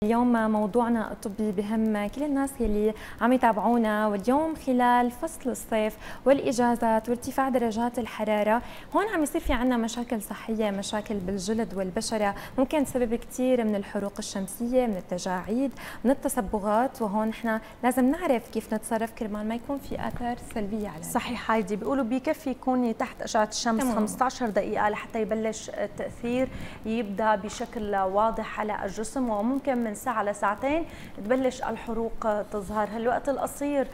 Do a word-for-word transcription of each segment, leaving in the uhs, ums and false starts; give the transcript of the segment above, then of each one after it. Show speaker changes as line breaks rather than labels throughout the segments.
اليوم موضوعنا الطبي بهم كل الناس يلي عم يتابعونا، واليوم خلال فصل الصيف والاجازات وارتفاع درجات الحراره، هون عم يصير في عنا مشاكل صحيه، مشاكل بالجلد والبشره، ممكن تسبب كثير من الحروق الشمسيه، من التجاعيد، من التصبغات، وهون نحن لازم نعرف كيف نتصرف كرمال ما يكون في اثار سلبيه على
صحيح هايدي، بيقولوا بكفي يكوني تحت اشعه الشمس
تمام.
خمسة عشر دقيقه لحتى يبلش التاثير يبدا بشكل واضح على الجسم، وممكن من ساعه لساعتين تبلش الحروق تظهر. هالوقت القصير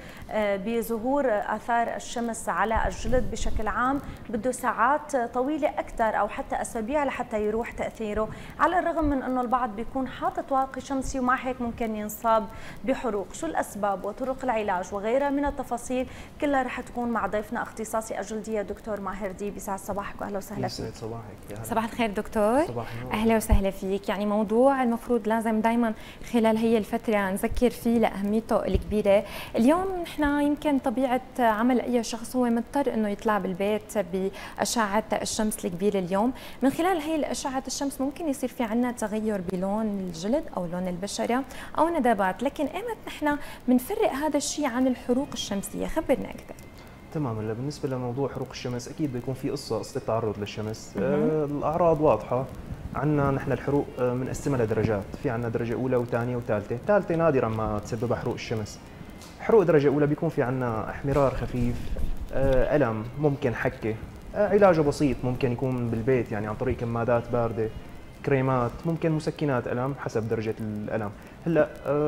بظهور اثار الشمس على الجلد بشكل عام بده ساعات طويله اكثر او حتى اسابيع لحتى يروح تاثيره، على الرغم من انه البعض بيكون حاطط واقي شمسي ومع هيك ممكن ينصاب بحروق. شو الاسباب وطرق العلاج وغيرها من التفاصيل كلها رح تكون مع ضيفنا اختصاصي الجلديه دكتور ماهر ديب. يسعد صباحك واهلا وسهلا فيك.
يسعد صباحك.
صباح الخير دكتور.
صباح النور.
اهلا وسهلا فيك. يعني موضوع المفروض لازم دائما خلال هي الفتره نذكر فيه لاهميته الكبيره. اليوم نحن يمكن طبيعه عمل اي شخص هو مضطر انه يطلع بالبيت باشعه الشمس الكبيره. اليوم من خلال هي الاشعه الشمس ممكن يصير في عندنا تغير بلون الجلد او لون البشره او ندبات، لكن ايمت نحن بنفرق هذا الشيء عن الحروق الشمسيه؟ خبرنا اكثر.
تمام. هلا بالنسبه لموضوع حروق الشمس اكيد بيكون في قصه قصه التعرض للشمس. آه الاعراض واضحه عندنا نحن. الحروق آه بنقسمها لدرجات، في عندنا درجه اولى وثانيه وثالثه. ثالثه نادرا ما تسببها حروق الشمس. حروق درجه اولى بيكون في عندنا احمرار خفيف، آه الم، ممكن حكه، آه علاجه بسيط، ممكن يكون بالبيت يعني عن طريق كمادات بارده، كريمات، ممكن مسكنات الم حسب درجه الالم. هلا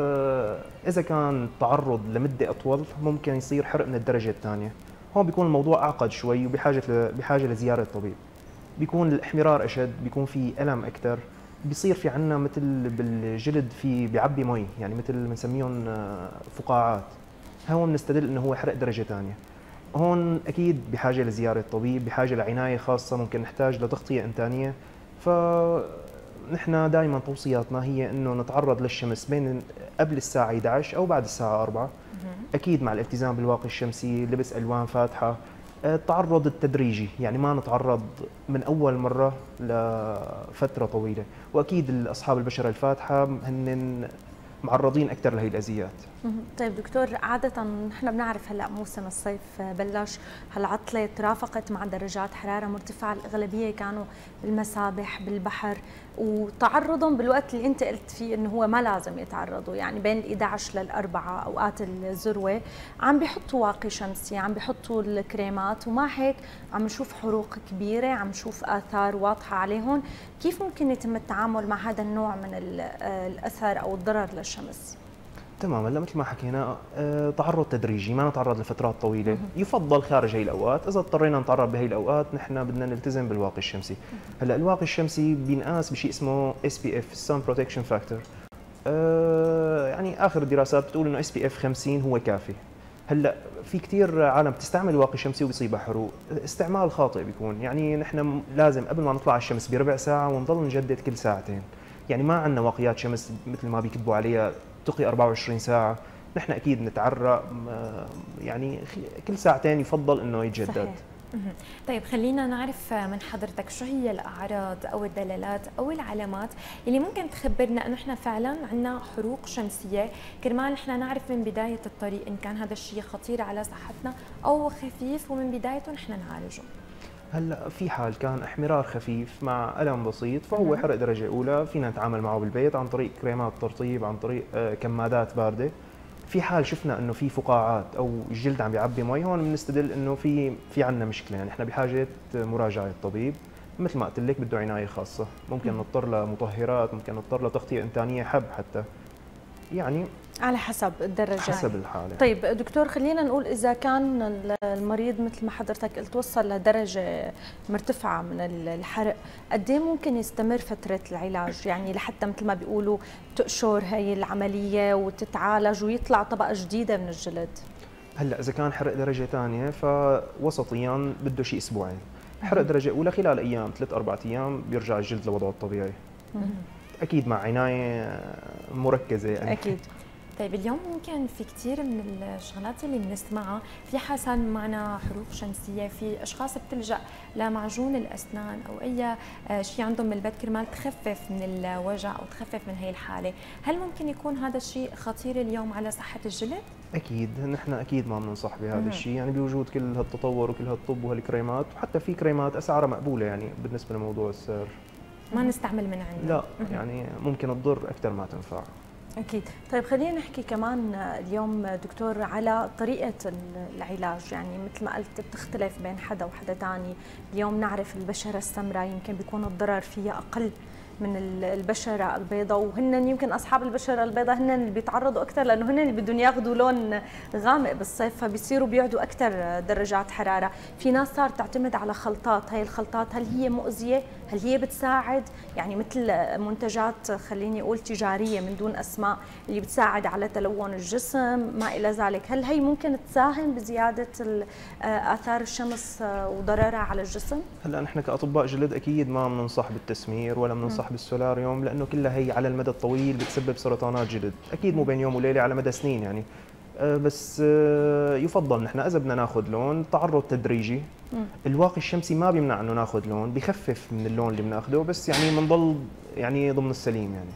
آه اذا كان تعرض لمده اطول ممكن يصير حرق من الدرجه الثانيه. هون بيكون الموضوع اعقد شوي وبحاجه بحاجه لزياره الطبيب. بيكون الاحمرار اشد، بيكون في الم اكثر، بيصير في عندنا مثل بالجلد في بيعبي مي، يعني مثل بنسميهم فقاعات. هون بنستدل انه هو حرق درجه ثانيه. هون اكيد بحاجه لزياره طبيب، بحاجه لعنايه خاصه، ممكن نحتاج لتغطيه انتانيه. فنحن دائما توصياتنا هي انه نتعرض للشمس بين قبل الساعه إحدى عشر او بعد الساعه أربعة، اكيد مع الالتزام بالواقي الشمسي، لبس الوان فاتحه، التعرض التدريجي، يعني ما نتعرض من اول مره لفتره طويله. واكيد اصحاب البشره الفاتحه هن معرضين اكثر لهي الاذيات.
طيب دكتور، عادة نحن بنعرف هلا موسم الصيف بلش، هالعطلة ترافقت مع درجات حرارة مرتفعة، الأغلبية كانوا بالمسابح بالبحر، وتعرضهم بالوقت اللي أنت قلت فيه إنه هو ما لازم يتعرضوا، يعني بين ال إحدى عشر للأربعة أوقات الذروة، عم بيحطوا واقي شمسي، عم بيحطوا الكريمات، ومع هيك عم نشوف حروق كبيرة، عم نشوف آثار واضحة عليهم. كيف ممكن يتم التعامل مع هذا النوع من الأثر أو الضرر للشمس؟
تمام. هلا مثل ما حكينا آه، تعرض تدريجي، ما نتعرض لفترات طويله، يفضل خارج هي الاوقات. اذا اضطرينا نتعرض بهي الاوقات نحن بدنا نلتزم بالواقي الشمسي. هلا الواقي الشمسي بينقاس بشيء اسمه اس بي اف، Sun Protection Factor. آه يعني اخر الدراسات بتقول انه اس بي اف خمسين هو كافي. هلا في كثير عالم بتستعمل واقي شمسي وبيصيبها حروق، استعمال خاطئ بيكون. يعني نحن لازم قبل ما نطلع على الشمس بربع ساعه ونضل نجدد كل ساعتين. يعني ما عندنا واقيات شمس مثل ما بيكتبوا عليها تقي أربعة وعشرين ساعة. نحن اكيد نتعرق يعني كل ساعتين يفضل انه يتجدد.
صحيح. طيب خلينا نعرف من حضرتك شو هي الاعراض او الدلالات او العلامات اللي ممكن تخبرنا انه احنا فعلا عندنا حروق شمسيه، كرمال نحن نعرف من بدايه الطريق ان كان هذا الشيء خطير على صحتنا او خفيف ومن بدايته نحن نعالجه.
هلا في حال كان احمرار خفيف مع الم بسيط فهو حرق درجه اولى، فينا نتعامل معه بالبيت عن طريق كريمات ترطيب، عن طريق كمادات بارده. في حال شفنا انه في فقاعات او الجلد عم بيعبي مي، هون بنستدل انه في في عندنا مشكله، يعني احنا بحاجه مراجعه الطبيب. مثل ما قلت لك بده عنايه خاصه، ممكن نضطر لمطهرات، ممكن نضطر لتغطيه انتانيه، حب حتى، يعني
على حسب الدرجة،
حسب الحالة.
طيب دكتور، خلينا نقول إذا كان المريض مثل ما حضرتك قلت وصل لدرجة مرتفعة من الحرق، قد ايه ممكن يستمر فترة العلاج؟ يعني لحتى مثل ما بيقولوا تقشر هي العملية وتتعالج ويطلع طبقة جديدة من الجلد؟
هلا إذا كان حرق درجة ثانية فوسطيا بده شيء أسبوعين. حرق درجة أولى خلال أيام، ثلاث أربع أيام بيرجع الجلد لوضعه الطبيعي. أكيد مع عناية مركزة يعني.
أكيد.
طيب اليوم ممكن في كثير من الشغلات اللي بنسمعها، في حسن معنا حروق شمسيه، في اشخاص بتلجا لمعجون الاسنان او اي شيء عندهم بالبيت كرمال تخفف من الوجع او تخفف من هي الحاله، هل ممكن يكون هذا الشيء خطير اليوم على صحه الجلد؟
اكيد نحن اكيد ما بننصح بهذا الشيء، يعني بوجود كل هالتطور وكل هالطب وهالكريمات، وحتى في كريمات اسعارها مقبوله يعني بالنسبه لموضوع السعر
ما نستعمل من عندنا.
لا يعني ممكن تضر اكثر ما تنفع.
أكيد. طيب خلينا نحكي كمان اليوم دكتور على طريقة العلاج، يعني مثل ما قلت بتختلف بين حدا وحدا ثاني. اليوم نعرف البشرة السمراء يمكن بيكون الضرر فيها أقل من البشرة البيضاء، وهن يمكن أصحاب البشرة البيضاء هن اللي بيتعرضوا أكثر، لأنه هن اللي بدهم ياخذوا لون غامق بالصيف، فبيصيروا بيعدوا أكثر درجات حرارة. في ناس صارت تعتمد على خلطات، هاي الخلطات هل هي مؤذية؟ هل هي بتساعد؟ يعني مثل منتجات خليني أقول تجارية من دون أسماء اللي بتساعد على تلون الجسم ما إلى ذلك، هل هي ممكن تساهم بزيادة آثار الشمس وضررها على الجسم؟
هلا نحن كأطباء جلد أكيد ما بننصح بالتسمير ولا بننصح بالسولاريوم، لأنه كلها هي على المدى الطويل بتسبب سرطانات جلد، أكيد مو بين يوم وليلة، على مدى سنين يعني. بس يفضل نحن إذا بدنا ناخذ لون تعرض تدريجي. الواقي الشمسي ما بيمنع انه ناخذ لون، بخفف من اللون اللي بناخذه، بس يعني بنضل يعني ضمن السليم يعني.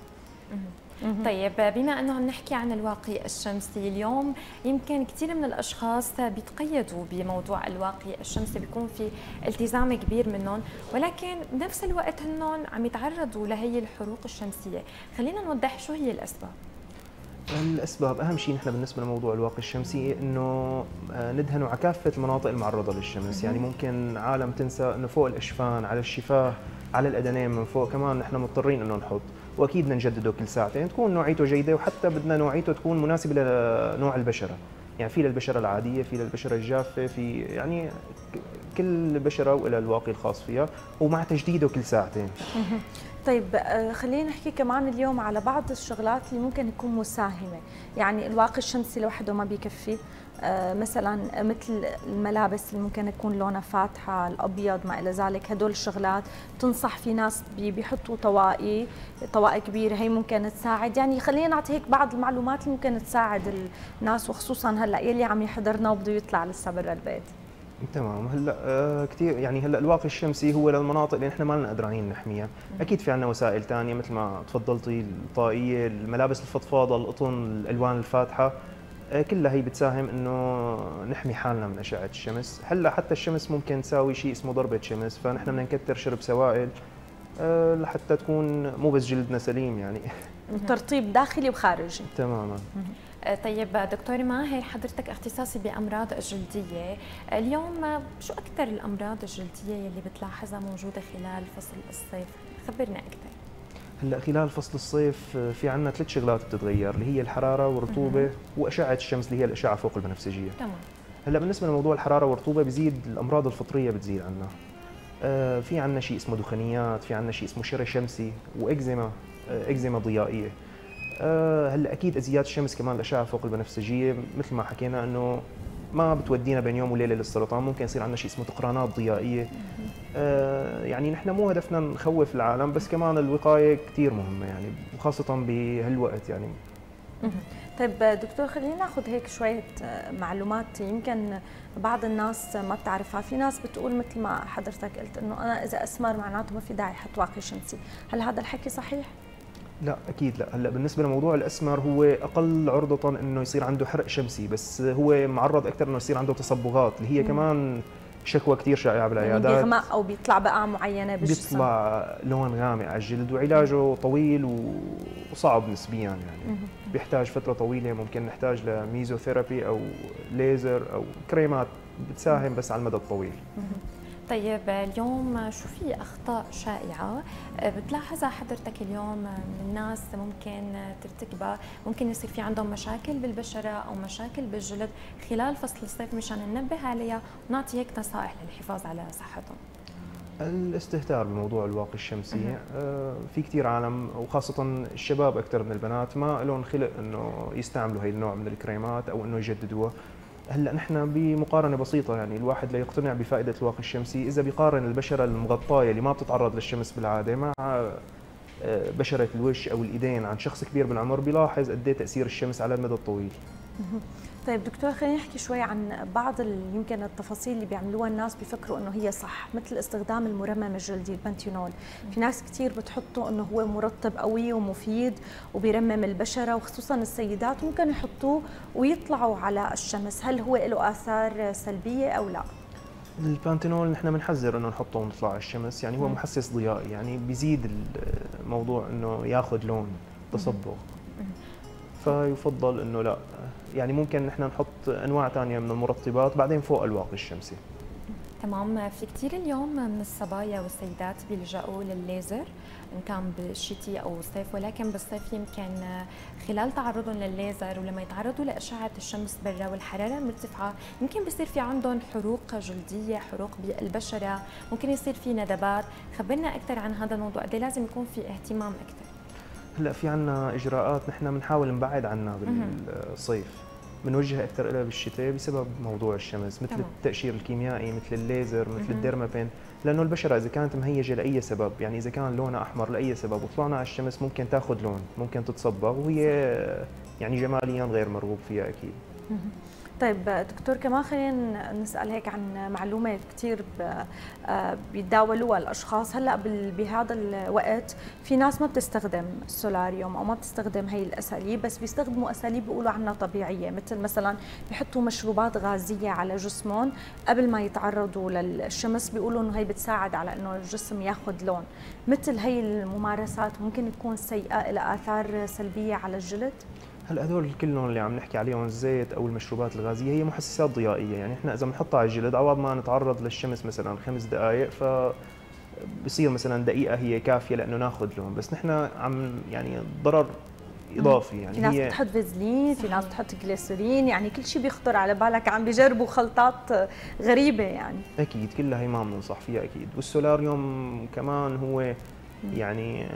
طيب بما انه عم نحكي عن الواقي الشمسي اليوم، يمكن كثير من الاشخاص بيتقيدوا بموضوع الواقي الشمسي، بيكون في التزام كبير منهم، ولكن بنفس الوقت هنن عم يتعرضوا لهي الحروق الشمسيه، خلينا نوضح شو هي الاسباب.
الاسباب اهم شيء نحن بالنسبه لموضوع الواقي الشمسي انه ندهنه على كافه المناطق المعرضه للشمس، يعني ممكن عالم تنسى انه فوق الاشفان، على الشفاه، على الأذنين من فوق كمان نحن مضطرين انه نحط، واكيد بدنا نجدده كل ساعتين، تكون نوعيته جيده، وحتى بدنا نوعيته تكون مناسبه لنوع البشره، يعني في للبشره العاديه، في للبشره الجافه، في يعني كل بشره والى الواقي الخاص فيها، ومع تجديده كل ساعتين.
طيب خلينا نحكي كمان اليوم على بعض الشغلات اللي ممكن تكون مساهمه، يعني الواقي الشمسي لوحده ما بيكفي، مثلا مثل الملابس اللي ممكن يكون لونها فاتحه، الابيض ما الى ذلك، هدول الشغلات تنصح في ناس بيحطوا طواقي، طواقي كبيره هي ممكن تساعد، يعني خلينا نعطي هيك بعض المعلومات اللي ممكن تساعد الناس، وخصوصا هلا يلي عم يحضرنا وبده يطلع لسه برا البيت.
تمام. هلا آه كثير يعني هلا الواقي الشمسي هو للمناطق اللي نحن ما لنا قادرين نحميها، اكيد في عندنا وسائل ثانيه مثل ما تفضلتي، الطاقيه، الملابس الفضفاضه، القطن، الالوان الفاتحه، آه كلها هي بتساهم انه نحمي حالنا من اشعه الشمس. هلا حتى الشمس ممكن تساوي شيء اسمه ضربه شمس، فنحن بدنا نكثر شرب سوائل آه لحتى تكون مو بس جلدنا سليم يعني.
ترطيب داخلي وخارجي.
تماما.
طيب دكتور ماهر، حضرتك اختصاصي بأمراض الجلدية، اليوم شو أكثر الأمراض الجلدية اللي بتلاحظها موجودة خلال فصل الصيف؟ خبرنا أكثر.
هلا خلال فصل الصيف في عندنا ثلاث شغلات بتتغير، اللي هي الحرارة والرطوبة وأشعة الشمس اللي هي الأشعة فوق البنفسجية.
تمام.
هلا بالنسبة لموضوع الحرارة والرطوبة بزيد الأمراض الفطرية بتزيد عندنا. آه في عندنا شيء اسمه دخانيات، في عندنا شيء اسمه شرى شمسي، وإكزيما، آه إكزيما ضيائية. أه هلا اكيد ازيات الشمس كمان الاشعه فوق البنفسجيه مثل ما حكينا انه ما بتودينا بين يوم وليله للسرطان، ممكن يصير عندنا شيء اسمه تقرانات ضيائيه. أه يعني نحن مو هدفنا نخوف العالم، بس كمان الوقايه كثير مهمه يعني، وخاصه بهالوقت يعني.
طيب دكتور خلينا ناخذ هيك شويه معلومات يمكن بعض الناس ما بتعرفها، في ناس بتقول مثل ما حضرتك قلت انه انا اذا اسمر معناته ما في داعي احط واقي شمسي، هل هذا الحكي صحيح؟
لا اكيد لا. هلا بالنسبه لموضوع الاسمر هو اقل عرضه انه يصير عنده حرق شمسي، بس هو معرض اكثر انه يصير عنده تصبغات اللي هي مم. كمان شكوى كثير شائعه بالعيادات،
يعني بيغمق او بيطلع بقع معينه بالجسم،
بيطلع لون غامق على الجلد، وعلاجه طويل وصعب نسبيا يعني. مم. بيحتاج فتره طويله، ممكن نحتاج لميزوثيرابي او ليزر او كريمات بتساهم بس على المدى الطويل. مم.
طيب اليوم شو في اخطاء شائعه بتلاحظها حضرتك اليوم من الناس ممكن ترتكبها، ممكن يصير في عندهم مشاكل بالبشره او مشاكل بالجلد خلال فصل الصيف، مشان ننبه عليها ونعطي هيك نصائح للحفاظ على صحتهم؟
الاستهتار بموضوع الواقي الشمسي، آه في كثير عالم وخاصه الشباب اكثر من البنات ما لهم خلق انه يستعملوا هي النوع من الكريمات او انه يجددوها. هلا نحن بمقارنه بسيطه يعني الواحد ليقتنع بفائده الواقي الشمسي اذا بيقارن البشره المغطاه اللي ما بتتعرض للشمس بالعاده مع بشره الوجه او الايدين عند شخص كبير بالعمر بيلاحظ قد ايه تاثير الشمس على المدى الطويل.
طيب دكتور، خلينا نحكي شوي عن بعض يمكن التفاصيل اللي بيعملوها الناس بيفكروا انه هي صح، مثل استخدام المرمم الجلدي البنتينول. في ناس كثير بتحطه انه هو مرطب قوي ومفيد وبيرمم البشره، وخصوصا السيدات ممكن يحطوه ويطلعوا على الشمس، هل هو له اثار سلبيه او لا؟
البانتينول نحن بنحذر انه نحطه ونطلع على الشمس، يعني هو محسس ضيائي، يعني بيزيد الموضوع انه ياخذ لون تصبغ. فيفضل انه لا، يعني ممكن نحن نحط انواع ثانيه من المرطبات بعدين فوق الواقي الشمسي.
تمام. في كثير اليوم من الصبايا والسيدات بيلجأوا للليزر ان كان بالشتاء او الصيف، ولكن بالصيف يمكن خلال تعرضهم للليزر ولما يتعرضوا لاشعه الشمس برا والحراره المرتفعه يمكن بيصير في عندهم حروق جلديه، حروق بالبشره، ممكن يصير في ندبات. خبرنا اكثر عن هذا الموضوع، قد لازم يكون في اهتمام اكثر؟
هلا في عنا اجراءات نحن بنحاول نبعد عنها بالصيف، بنوجه اكثر لها بالشتاء بسبب موضوع الشمس، مثل تمام. التقشير الكيميائي، مثل الليزر، مثل الديرمابين، لانه البشره اذا كانت مهيجه لاي سبب، يعني اذا كان لونها احمر لاي سبب وطلعنا على الشمس ممكن تاخذ لون، ممكن تتصبغ، وهي يعني جماليا غير مرغوب فيها اكيد.
طيب دكتور، كمان خلينا نسأل هيك عن معلومة كثير بيتداولوها الأشخاص هلأ بهذا الوقت. في ناس ما بتستخدم السولاريوم أو ما بتستخدم هي الأساليب، بس بيستخدموا أساليب بيقولوا عنها طبيعية، مثل مثلا بيحطوا مشروبات غازية على جسمهم قبل ما يتعرضوا للشمس، بيقولوا إنه هي بتساعد على إنه الجسم ياخذ لون. مثل هي الممارسات ممكن تكون سيئة، لها آثار سلبية على الجلد؟
هلا هدول كلهم اللي عم نحكي عليهم، الزيت او المشروبات الغازيه، هي محسسات ضيائيه، يعني احنا اذا بنحطها على الجلد عوض ما نتعرض للشمس مثلا خمس دقائق، ف بصير مثلا دقيقه هي كافيه لانه ناخذ لون، بس نحن عم يعني ضرر اضافي. يعني
في ناس
هي
بتحط فازلين، في ناس بتحط جليسرين، يعني كل شيء بيخطر على بالك، عم بيجربوا خلطات غريبه يعني.
اكيد كلها هي ما بننصح فيها اكيد. والسولاريوم كمان هو يعني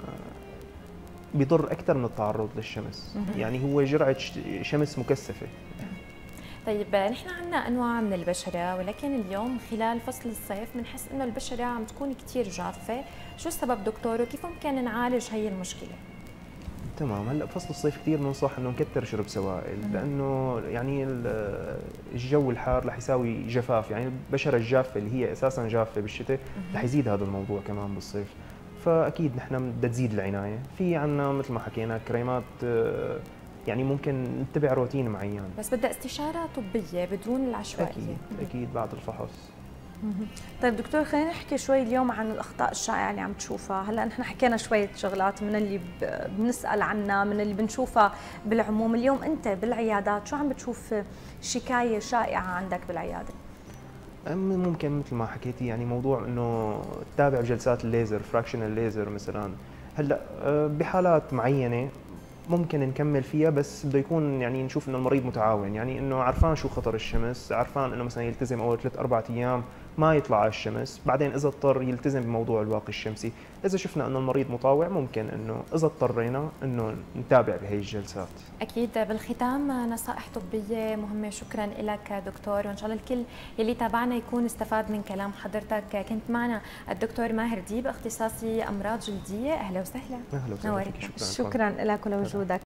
بيضر اكثر من التعرض للشمس، يعني هو جرعه شمس مكثفه.
طيب نحن عندنا انواع من البشره، ولكن اليوم خلال فصل الصيف بنحس انه البشره عم تكون كثير جافه، شو السبب دكتور وكيف ممكن نعالج هي المشكله؟
تمام. هلا بفصل الصيف كثير بننصح انه نكثر شرب سوائل، لانه يعني الجو الحار رح يساوي جفاف، يعني البشره الجافه اللي هي اساسا جافه بالشتاء رح يزيد هذا الموضوع كمان بالصيف. فاكيد نحن بدها تزيد العنايه، في عندنا مثل ما حكينا كريمات، يعني ممكن نتبع روتين معين،
بس بدها استشاره طبيه بدون العشوائيه.
اكيد اكيد بعد الفحص.
طيب دكتور، خلينا نحكي شوي اليوم عن الاخطاء الشائعه اللي عم تشوفها. هلا نحن حكينا شويه شغلات من اللي بنسال عنها، من اللي بنشوفها بالعموم. اليوم انت بالعيادات شو عم بتشوف شكايه شائعه عندك بالعياده؟
ممكن مثل ما حكيتي، يعني موضوع انه تتابع جلسات الليزر، فراكشنال ليزر مثلا. هلا بحالات معينه ممكن نكمل فيها، بس بده يكون يعني نشوف انه المريض متعاون، يعني انه عرفان شو خطر الشمس، عرفان انه مثلا يلتزم اول ثلاث اربع ايام ما يطلع على الشمس، بعدين اذا اضطر يلتزم بموضوع الواقي الشمسي. اذا شفنا انه المريض مطاوع ممكن انه اذا اضطرينا انه نتابع بهي الجلسات.
اكيد. بالختام نصائح طبيه مهمه، شكرا لك دكتور، وان شاء الله الكل يلي تابعنا يكون استفاد من كلام حضرتك. كنت معنا الدكتور ماهر ديب، اختصاصي امراض جلديه. اهلا وسهلا.
اهلا وسهلا فيك،
شكرا. شكرا لك ولوجودك.